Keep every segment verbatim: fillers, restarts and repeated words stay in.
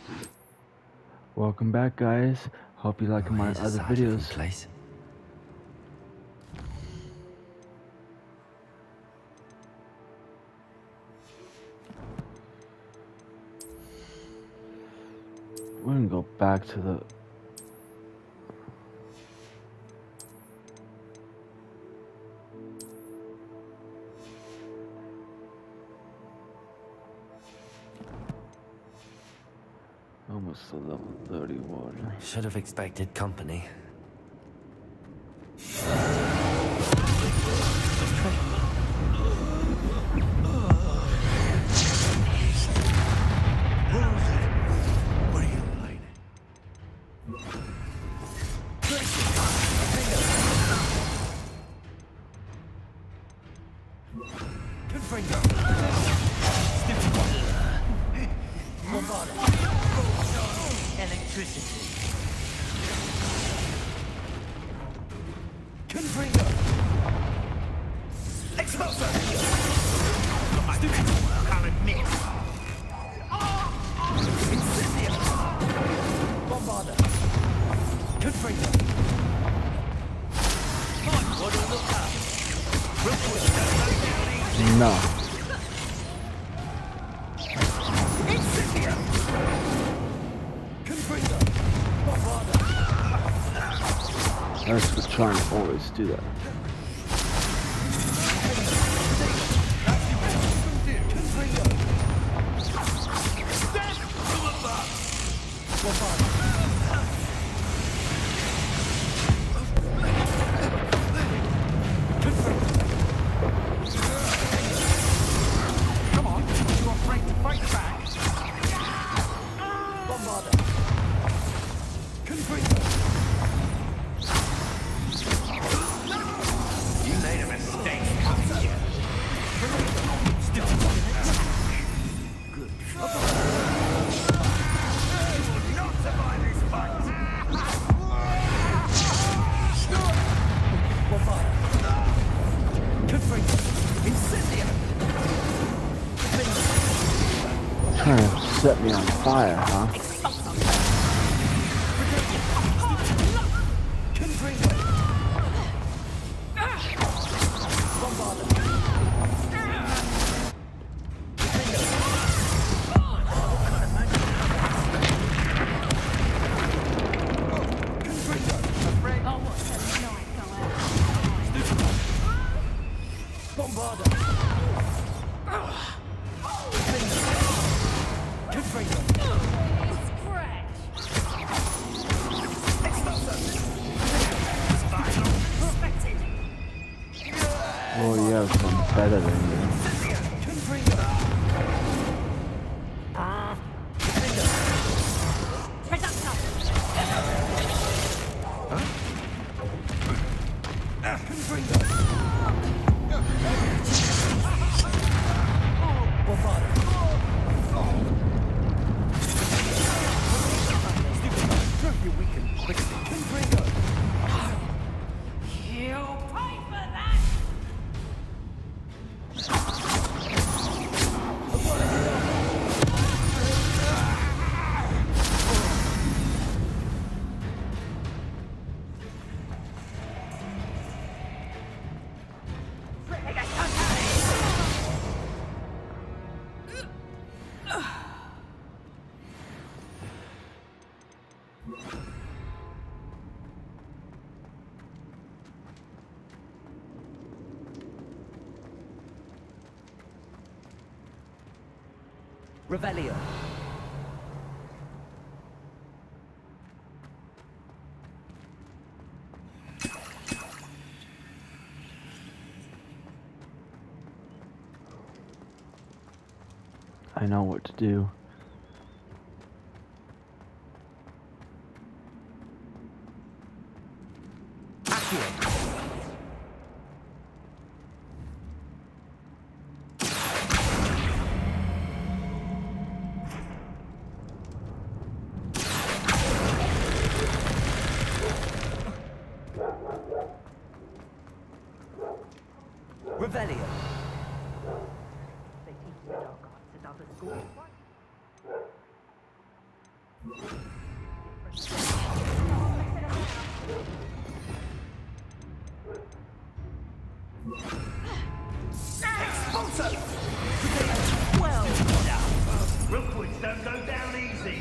Welcome back, guys. Hope you like Oh, my here's a other sad looking videos. place. We're gonna go back to the almost to level thirty-one. Should have expected company. Electricity. Confringo! Exploser! Stupid! Can't miss! Incendio! Bombarder! Confringo! What on the top? No. Incendio! Confringo! Bombarder! That's we're trying to always do that. Come on, you afraid to fight back? Bombarder! Confringo! You made a mistake coming here. Still good. You will not survive this fight. Confringo! Incendio! Trying to set me on fire, huh? Confringo! Bombarder! Bombarder! Confringo! Well, you have some better than you. Confringo! Confringo! Bombarder! Don't be weak and quickly. Confringo! You'll pay for that! Revelio. I know what to do. Accio. Revelio. They teach the dark arts at other schools. Well done. Rookwoods don't go down easy.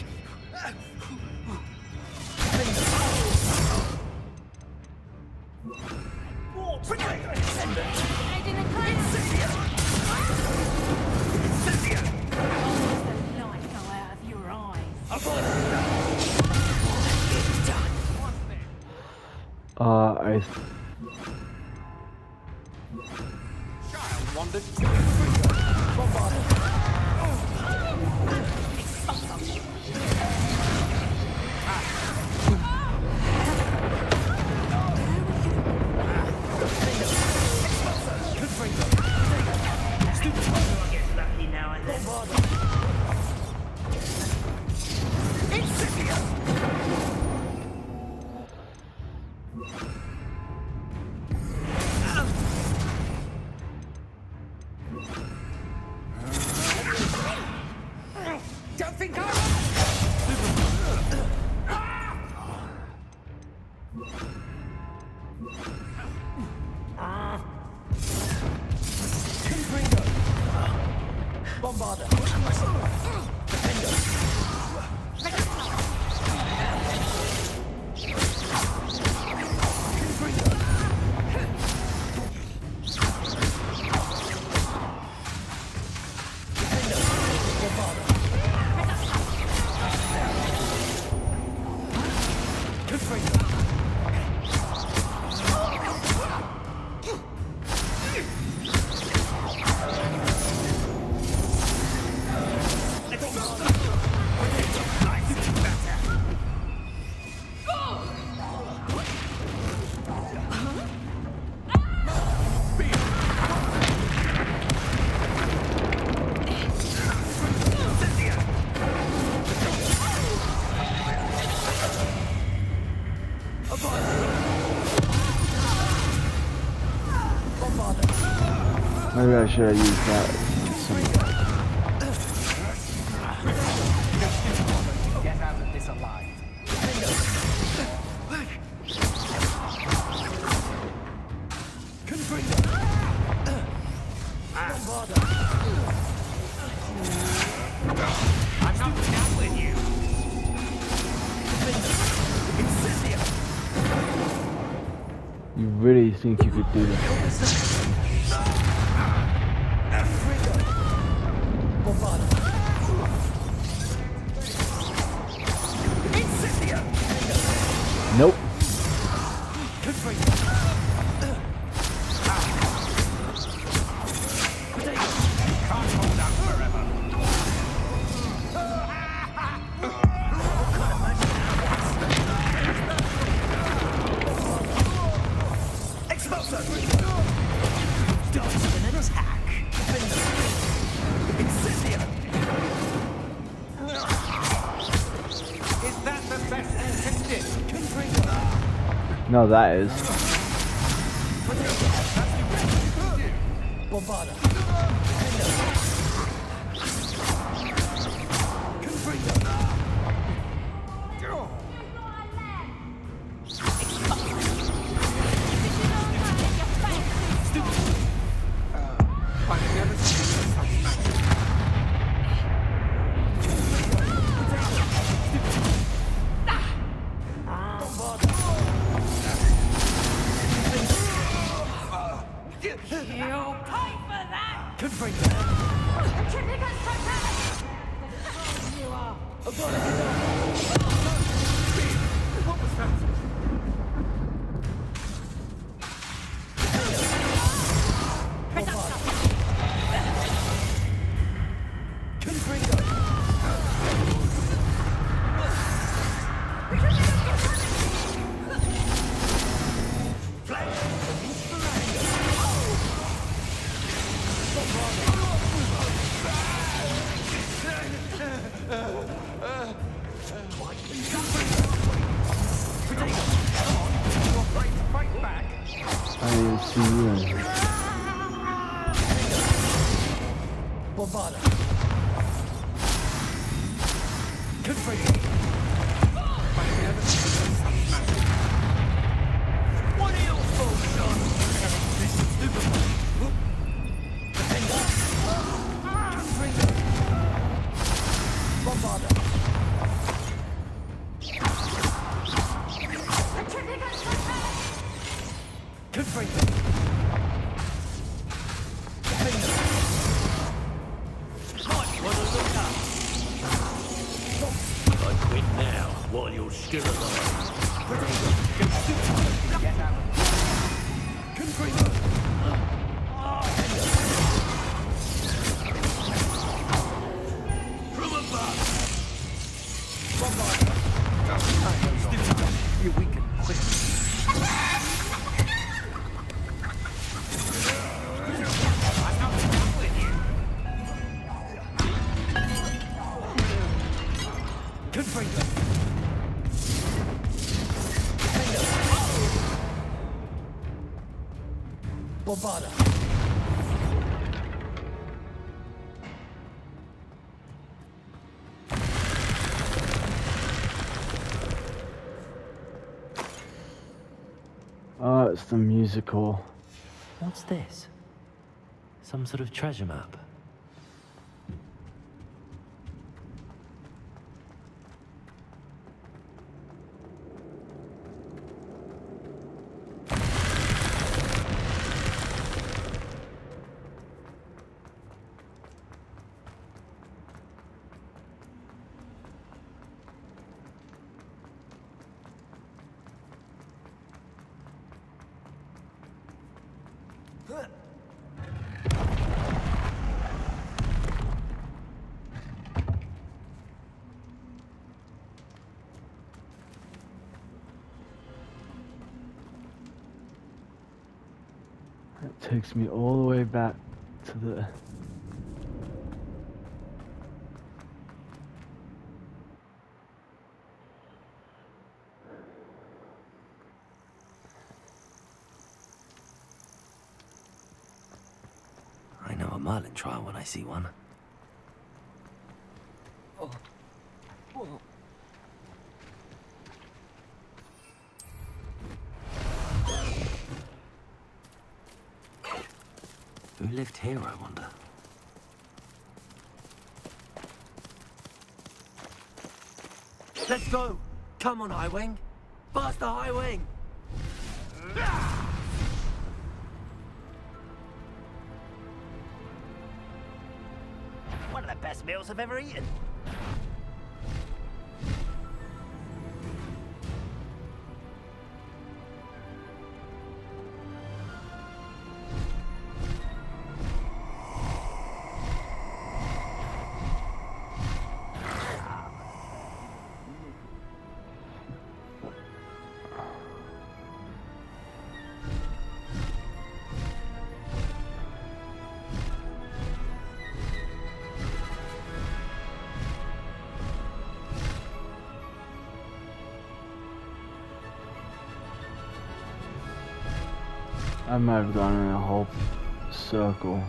Head in a clear. Almost the light go out of your eyes. Uh, I. Child wandered. Lucky now and then. Don't think I... Maybe I should have used that. Get out of this alive. I'm not down with you. You really think you could do that? Nope. Can't hold out forever. Is that the best you can do? No, that is. I've never seen such magic. You'll pay for that. You are. What was that? Fight back. I didn't see you. in- What are your thoughts on this stupid? While you're still alive. From above. You weaken quick. Bombarda. Oh, it's the musical. What's this? Some sort of treasure map? It takes me all the way back to the... I know a Merlin trial when I see one. Oh. Oh. Who lived here, I wonder? Let's go! Come on, High Wing! Faster, High Wing! One of the best meals I've ever eaten. I might have gone in a whole circle.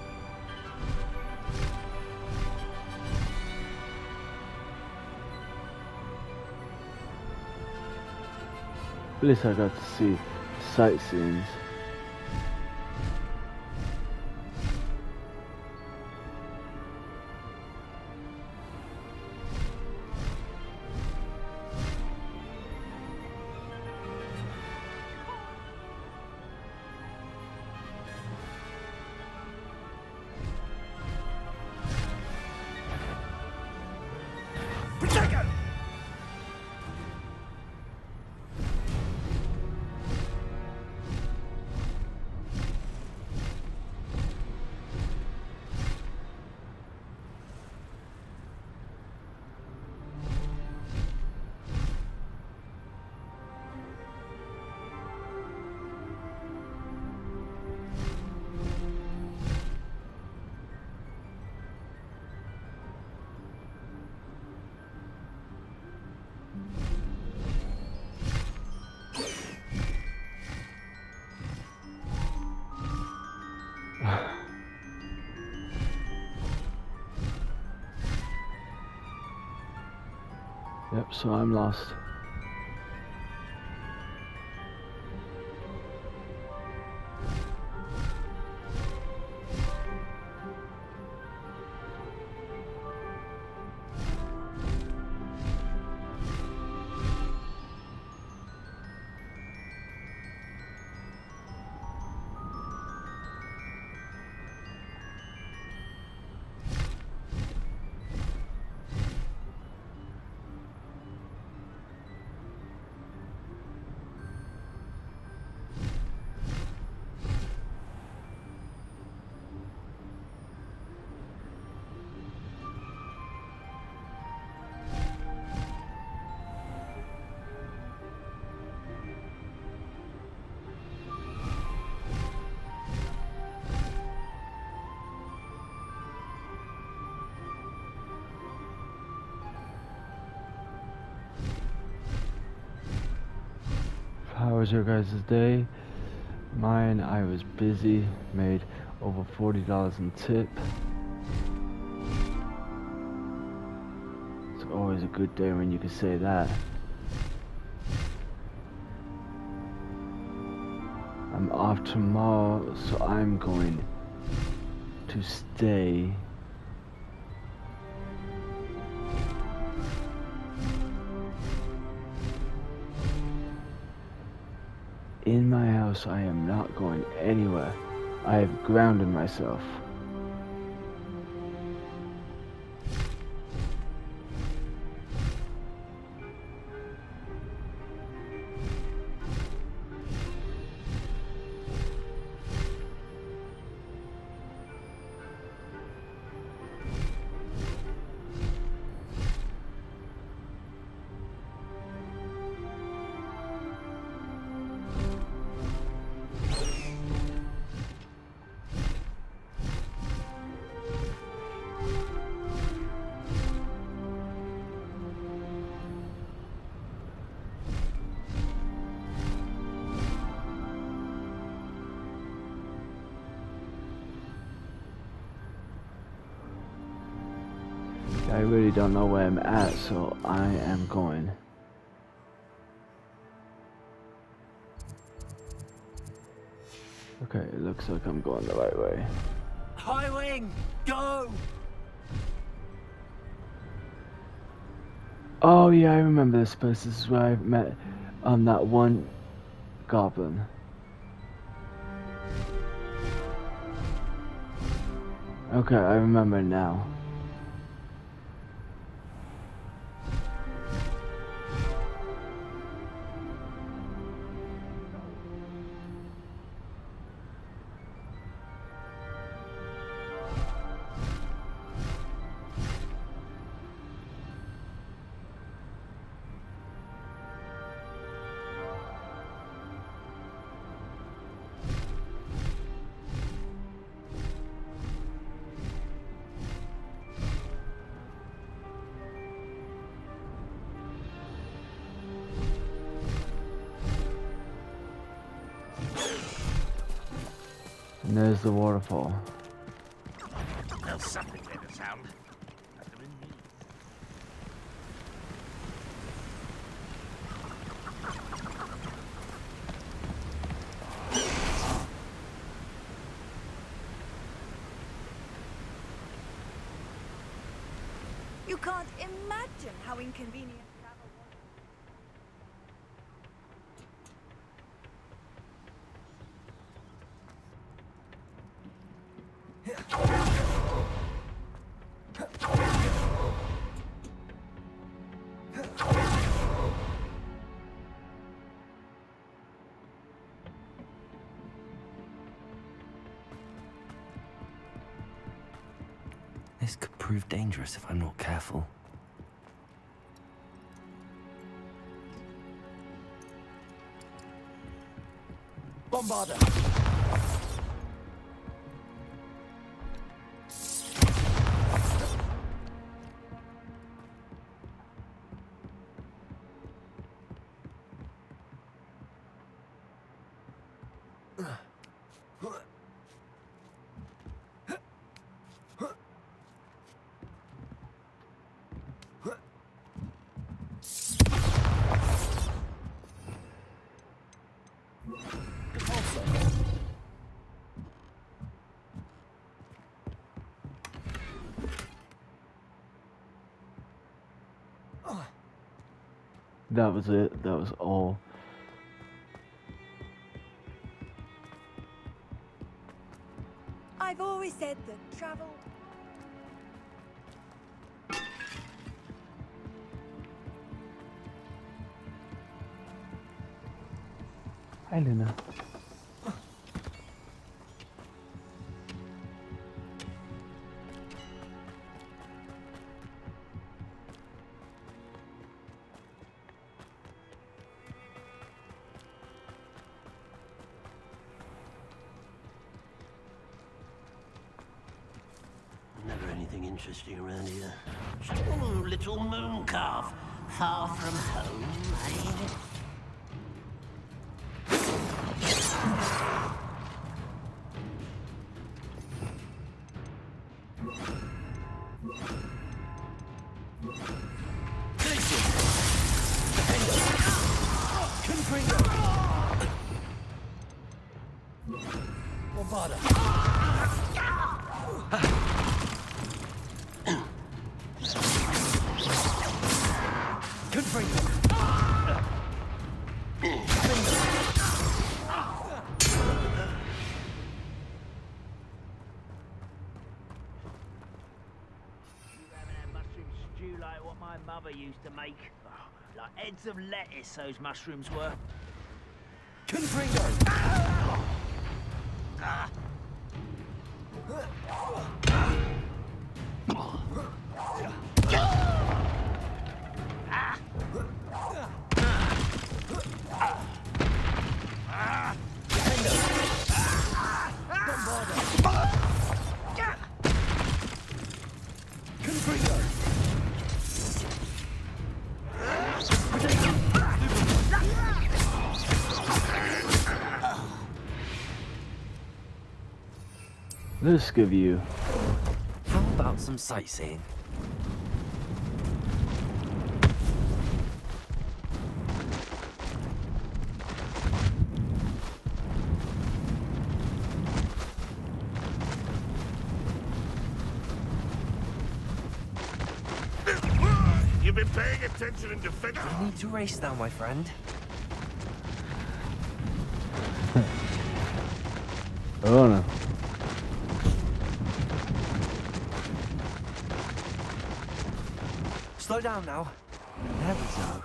At least I got to see sightseeing. Yep, so I'm lost. How was your guys' day? Mine, I was busy, made over forty dollars in tip. It's always a good day when you can say that. I'm off tomorrow, so I'm going to stay in my house. I am not going anywhere. I have grounded myself. I really don't know where I'm at, so I am going. Okay, it looks like I'm going the right way. High wing, go! Oh yeah, I remember this place. This is where I met um that one goblin. Okay, I remember now. And there's the waterfall. There's something there to sound. You can't imagine how inconvenient travel was. This could prove dangerous if I'm not careful. Bombarder! That was it. That was all. I've always said that travel. Hi, Luna. Never anything interesting around here. Ooh, little moon calf. Far from home, eh? Like what my mother used to make. Oh, like heads of lettuce, those mushrooms were. Confringo! Ah. Let's give you. How about some sightseeing? You've been paying attention in defense. You need to race now, my friend. Oh no. Slow down now. There we go.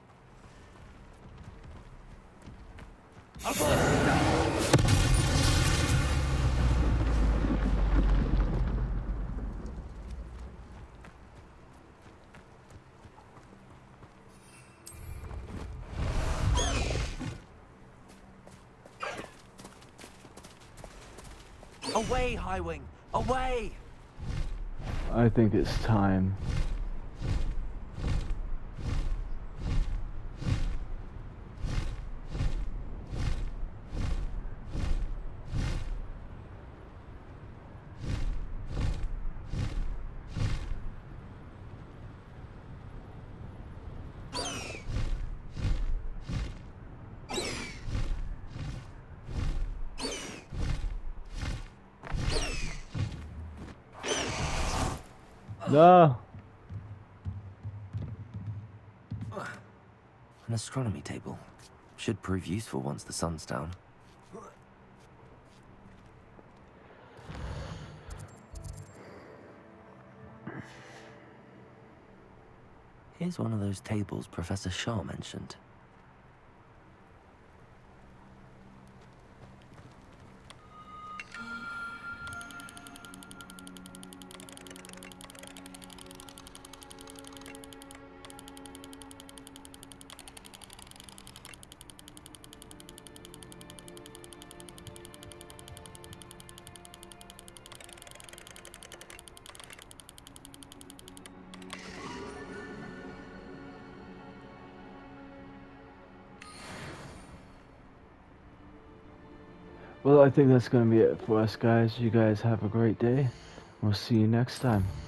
Away, Highwing! Away! I think it's time. No. An astronomy table. Should prove useful once the sun's down. Here's one of those tables Professor Shaw mentioned. Well, I think that's going to be it for us, guys. You guys have a great day. We'll see you next time.